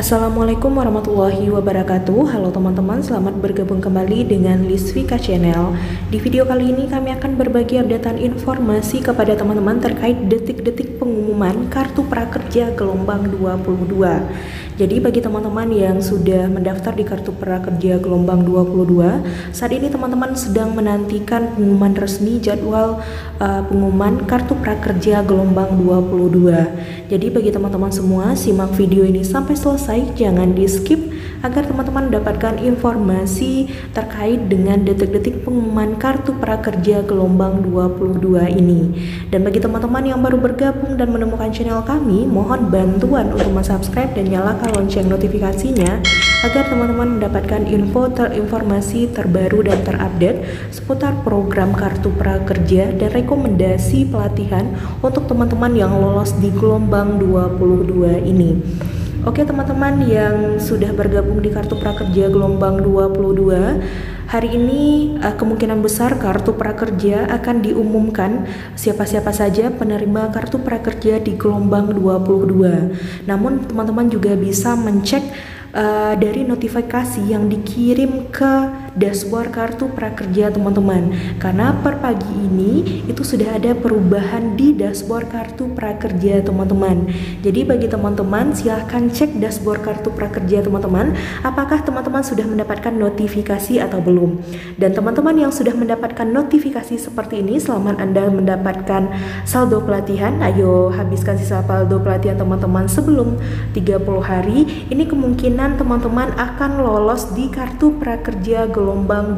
Assalamualaikum warahmatullahi wabarakatuh. Halo teman-teman, selamat bergabung kembali dengan Lisvika Channel. Di video kali ini kami akan berbagi updatean informasi kepada teman-teman terkait detik-detik pengumuman Kartu Prakerja Gelombang 22. Jadi bagi teman-teman yang sudah mendaftar di Kartu Prakerja Gelombang 22, saat ini teman-teman sedang menantikan pengumuman resmi jadwal pengumuman Kartu Prakerja Gelombang 22. Jadi bagi teman-teman semua, simak video ini sampai selesai, jangan di skip agar teman-teman mendapatkan informasi terkait dengan detik-detik pengumuman Kartu Prakerja Gelombang 22 ini. Dan bagi teman-teman yang baru bergabung dan menemukan channel kami, mohon bantuan untuk subscribe dan nyalakan lonceng notifikasinya agar teman-teman mendapatkan informasi terbaru dan terupdate seputar program Kartu Prakerja dan rekomendasi pelatihan untuk teman-teman yang lolos di gelombang 22 ini. Oke teman-teman yang sudah bergabung di Kartu Prakerja Gelombang 22, hari ini kemungkinan besar Kartu Prakerja akan diumumkan siapa-siapa saja penerima Kartu Prakerja di Gelombang 22. Namun teman-teman juga bisa mencek dari notifikasi yang dikirim ke dashboard Kartu Prakerja teman-teman, karena per pagi ini itu sudah ada perubahan di dashboard Kartu Prakerja teman-teman. Jadi bagi teman-teman silahkan cek dashboard Kartu Prakerja teman-teman, apakah teman-teman sudah mendapatkan notifikasi atau belum. Dan teman-teman yang sudah mendapatkan notifikasi seperti ini, selamat Anda mendapatkan saldo pelatihan. Ayo habiskan sisa saldo pelatihan teman-teman sebelum 30 hari. Ini kemungkinan teman-teman akan lolos di Kartu Prakerja Gelombang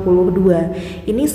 22. Ini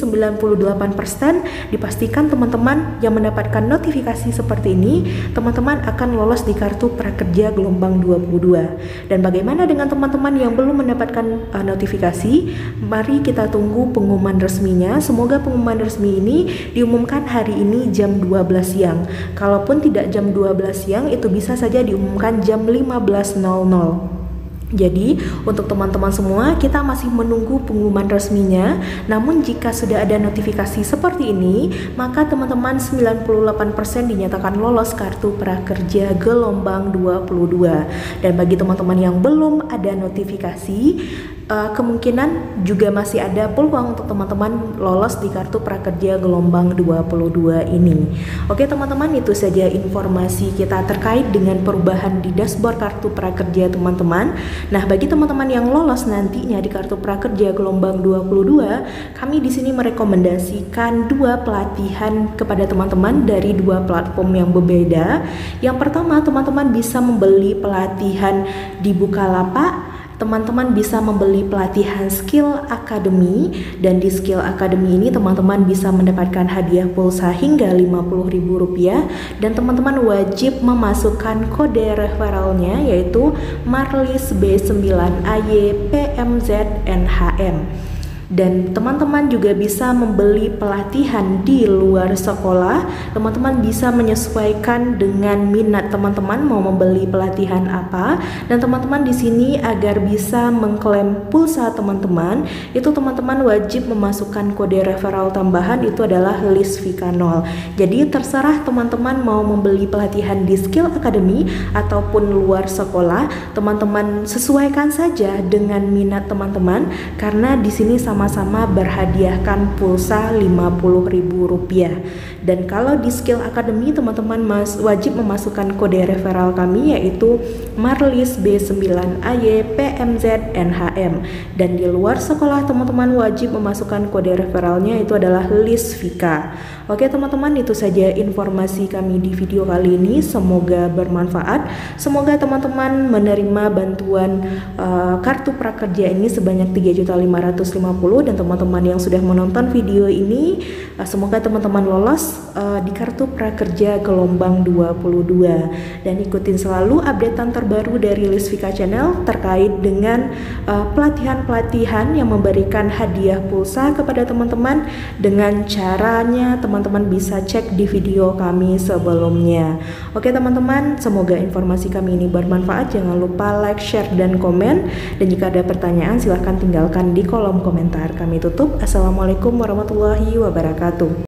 98% dipastikan teman-teman yang mendapatkan notifikasi seperti ini, teman-teman akan lolos di Kartu Prakerja Gelombang 22. Dan bagaimana dengan teman-teman yang belum mendapatkan notifikasi? Mari kita tunggu pengumuman resminya. Semoga pengumuman resmi ini diumumkan hari ini jam 12 siang. Kalaupun tidak jam 12 siang, itu bisa saja diumumkan jam 15.00. Jadi untuk teman-teman semua, kita masih menunggu pengumuman resminya. Namun jika sudah ada notifikasi seperti ini, maka teman-teman 98% dinyatakan lolos Kartu Prakerja Gelombang 22. Dan bagi teman-teman yang belum ada notifikasi, kemungkinan juga masih ada peluang untuk teman-teman lolos di Kartu Prakerja Gelombang 22 ini. Oke teman-teman, itu saja informasi kita terkait dengan perubahan di dashboard Kartu Prakerja teman-teman. Nah, bagi teman-teman yang lolos nantinya di Kartu Prakerja Gelombang 22, kami di sini merekomendasikan dua pelatihan kepada teman-teman dari dua platform yang berbeda. Yang pertama, teman-teman bisa membeli pelatihan di Bukalapak. Teman-teman bisa membeli pelatihan Skill Academy, dan di Skill Academy ini teman-teman bisa mendapatkan hadiah pulsa hingga Rp50.000, dan teman-teman wajib memasukkan kode referralnya yaitu Marlis B9AY PMZNHM. Dan teman-teman juga bisa membeli pelatihan di luar sekolah. Teman-teman bisa menyesuaikan dengan minat teman-teman mau membeli pelatihan apa. Dan teman-teman di sini agar bisa mengklaim pulsa teman-teman, itu teman-teman wajib memasukkan kode referral tambahan, itu adalah Lisvika 0. Jadi terserah teman-teman mau membeli pelatihan di Skill Academy ataupun luar sekolah, teman-teman sesuaikan saja dengan minat teman-teman, karena di sini sama-sama berhadiahkan pulsa Rp50.000. Dan kalau di Skill Academy teman-teman wajib memasukkan kode referral kami yaitu Marlis B9AY PMZNHM. Dan di luar sekolah teman-teman wajib memasukkan kode referralnya, itu adalah Lisvika. Oke teman-teman, itu saja informasi kami di video kali ini. Semoga bermanfaat. Semoga teman-teman menerima bantuan Kartu Prakerja ini sebanyak 3.550.000. Dan teman-teman yang sudah menonton video ini, semoga teman-teman lolos di Kartu Prakerja Gelombang 22. Dan ikutin selalu updatean terbaru dari Lisvika Channel terkait dengan pelatihan-pelatihan yang memberikan hadiah pulsa kepada teman-teman. Dengan caranya teman-teman bisa cek di video kami sebelumnya. Oke teman-teman, semoga informasi kami ini bermanfaat. Jangan lupa like, share, dan komen. Dan jika ada pertanyaan silahkan tinggalkan di kolom komentar. Kami tutup. Assalamualaikum warahmatullahi wabarakatuh.